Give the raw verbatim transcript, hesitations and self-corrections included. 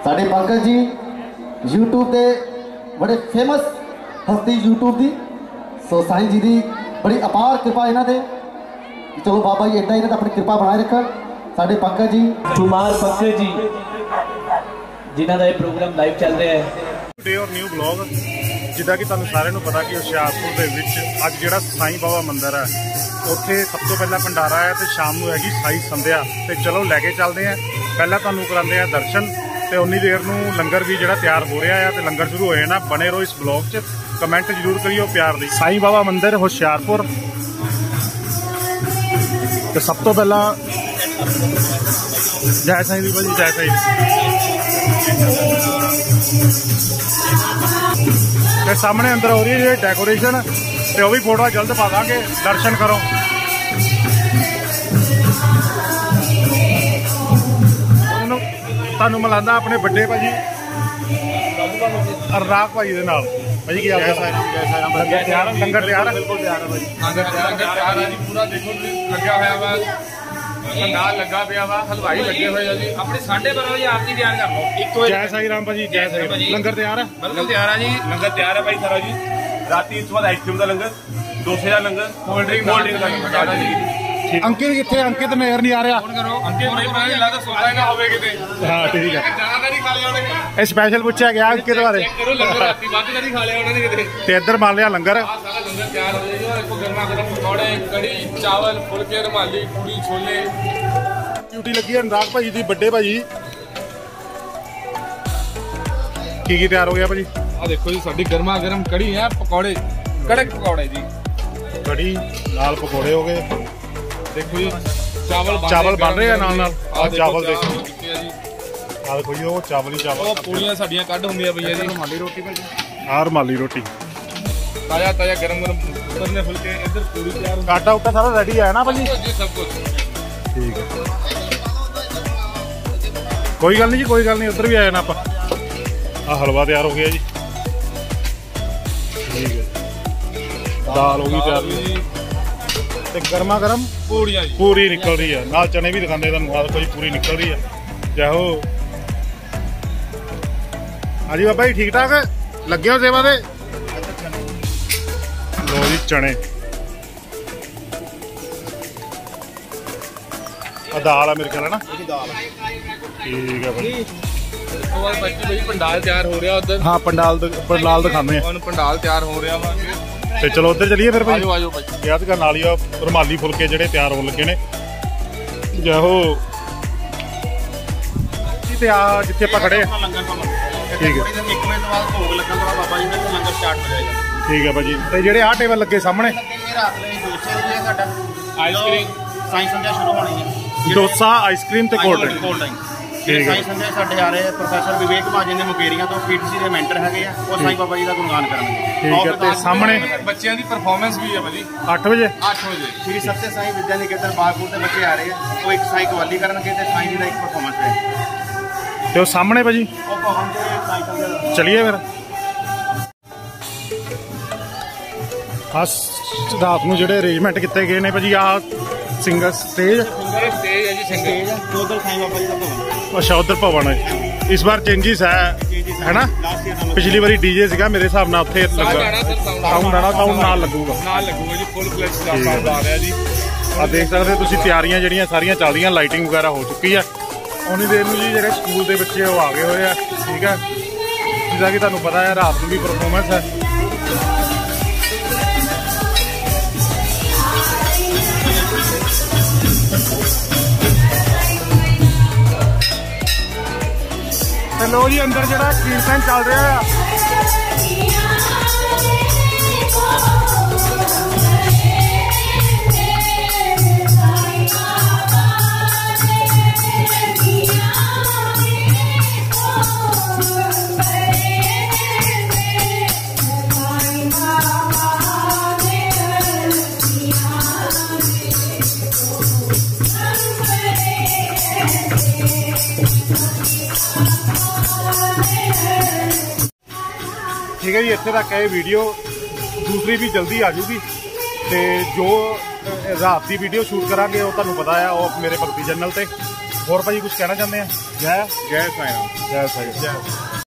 साढ़े पंकज जी यूट्यूब के बड़े फेमस हस्ती यूट्यूब की। सो साईं जी की बड़ी अपार कृपा इन्हों से। चलो बाबा जी इदा ही अपनी कृपा बनाए रख। साढ़े पंकज जी कुमार पंकज जी जिन्हों का प्रोग्राम लाइव चल रहा है डे और न्यू ब्लॉग। जिदा कि तुहानू सारिਆਂ ਨੂੰ पता कि ਹੁਸ਼ਿਆਰपुर ਦੇ ਵਿੱਚ ਅੱਜ ਜਿਹੜਾ ਸਾਈਂ ਬਾਬਾ ਮੰਦਿਰ है ਉੱਥੇ सब तो पहला भंडारा है तो शाम ਨੂੰ हैगी साई संध्या। तो चलो लैके चलते हैं। पहला तुहानू कराते हैं दर्शन तो उन्नी देर नू लंगर भी जिहड़ा तैयार हो रहा है तो लंगर शुरू हो जाना। बने रहो इस ब्लॉग च, कमेंट जरूर करियो प्यार दी। साईं बाबा मंदिर ਹੁਸ਼ਿਆਰपुर तो सब तो पहला जय साईं दी भाजी जय साईं। ते सामने अंदर हो रही है डेकोरेशन तो वह भी फोटो जल्द पा देंगे। दर्शन करो। तुहानू मिलाना अपने बड़े भाजी अरनाक भाजी के नाल। भाजी की लंगर तैयार लंगर तैयार बिल्कुल तैयार है भाजी। लंगर तैयार है जी पूरा देखो लग्या होया वा पंडाल लगा पिया वा हलवाई लगे हुए जी। अपने साढ़े बारह बजे आरती तैयार कर लो। एक जय साई राम भाजी जय साई राम। लंगर तैयार है बिल्कुल तैयार है जी। लंगर तैयार है भाई सारा जी। राती इस बाद आइसक्रीम का लंगर डोसे का लंगर कोल्ड ड्रिंक कोल्ड ड्रिंक का लंगर। अंकित कितने अंकित नजर नहीं आ रहा। हाँ ठीक है स्पैशल पूछा गया अंकित बारे इधर मान लिया लंगर। ड्यूटी लगी है अनुराग भाजी की बड़े भाजी की की तैयार हो गया भाजी। आ देखो जी साडी गर्मा गर्म कड़ी है पकौड़े कड़क पकौड़े जी। कड़ी नाल पकौड़े हो गए। देखो जी चावल चावल बन रहे हैं नाल नाल। आ चावल देखो आ देखो जी वो चावल ही चावल। पूड़ियां साडियां कट होंदियां पईयां जी। रुमाली रोटी भाजी आ रुमाली रोटी ताजा ताजा गरम गरम उतरने फुलके इधर पूरी तैयार। आटा उटा सारा रेडी है ना भाजी जी सब कुछ ठीक है। कोई गल नहीं जी कोई गल नहीं उधर भी आए ना आप। आ हलवा तैयार हो गया जी ठीक है। दाल हो गई तैयार ते गर्मा गर्म पूड़ियां पूरी निकल रही है नाल चने भी दिखाते तुहानू कोई पूरी निकल रही है। जय हो हाँ जी बाबा जी ठीक ठाक लगे हो सेवा दे। लो जी चने दाल है मेरे ख्याल है ना ठीक है भाई। पंडाल तैयार हो रहा उधर। हाँ पंडाल पंडाल दिखाने पंडाल तैयार हो रहा वा तो चलो उधर चलिए फिर भाई। याद कर नाल रुमाली फुलके ਜਿਹੜੇ ਤਿਆਰ ਹੋ ਲੱਗੇ ਨੇ। जय हो ਤੇ ਆ ਜਿੱਥੇ ਆਪਾਂ ਖੜੇ ਆ ਠੀਕ ਹੈ ਇੱਕ ਮਿੰਟ ਬਾਅਦ ਭੋਗ ਲੱਗਣ ਤੋਂ ਬਾਬਾ ਜੀ ਨੇ ਲੰਗਰ ਸਟਾਰਟ ਹੋ ਜਾਏਗਾ ਠੀਕ ਹੈ ਭਾਜੀ। ਤੇ ਜਿਹੜੇ ਆ ਟੇਬਲ ਲੱਗੇ ਸਾਹਮਣੇ ਰਾਤ ਲਈ ਡੋਸੇ ਵੀ ਹੈ ਸਾਡਾ ਆਈਸਕ੍ਰੀਮ ਸਾਈਂ ਸੰਧਿਆ ਸ਼ੁਰੂ ਹੋਣੀ ਹੈ। ਡੋਸਾ ਆਈਸਕ੍ਰੀਮ ਤੇ ਕੋਲਡ ਡਰਿੰਕ साई संध्या साढ़े आ रहे हैं। प्रोफैसर विवेक महाजन ने मुकेरिया तो पीटीसी के मैंटर है वो साई बाबा जी का गुणगान करेंगे। ठीक है ते सामने बच्चों की परफॉर्मेंस भी है भाजी आठ बजे आठ बजे श्री सत्य साई विद्या निकेतन बागपुर के बच्चे आ रहे हैं। वो एक साई कवाली करेंगे तो साई जी का एक परफॉर्मेंस है तो सामने भाजी। चलिए फिर हाँ रात को जो अरेंजमेंट किए गए हैं भाजी आ सिंगर स्टेज स्टेज है जी सिंगर उधर साई बाबा जी का भवन। अच्छा उधर भवन है इस बार चेंजिस है है ना। पिछली बारी डीजे सीगा मेरे हिसाब नाल उत्थे साउंड आना साउंड नाल लगूगा नाल लगूगा जी फुल फ्लैश साउंड आ रहा जी। आ देख सकते हो तुसीं तैयारियां ਜਿਹੜੀਆਂ ਸਾਰੀਆਂ ਚੱਲਦੀਆਂ ਲਾਈਟਿੰग ਵਗੈਰਾ ਹੋ ਚੁੱਕੀ ਹੈ। ਉਨੀ ਦੇਰ ਨੂੰ ਜੀ ਜਿਹੜੇ ਸਕੂਲ ਦੇ ਬੱਚੇ ਉਹ ਆ ਗਏ ਹੋਏ ਆ ਠੀਕ ਹੈ। ਜਿੱਦਾਂ ਕਿ ਤੁਹਾਨੂੰ ਪਤਾ ਹੈ ਰਾਤ ਨੂੰ ਵੀ ਪਰਫਾਰਮੈਂਸ ਹੈ। ਤੇ ਲੋ ਜੀ ਅੰਦਰ ਜਿਹੜਾ ਕੀਰਤਨ ਚੱਲ ਰਿਹਾ ਆ ठीक है जी। इतने तक है वीडियो दूसरी भी जल्दी आ जूगी तो जो रात की वीडियो शूट करांगे वो तुहानू पता है वो मेरे भगती चैनल पे ਹੋਰ ਭਾਜੀ ਕੁਝ ਕਹਿਣਾ ਚਾਹੁੰਦੇ ਆ? ਜੈ ਜੈ ਸਾਈਂ ਰਾਮ। ਜੈ ਸਾਈਂ।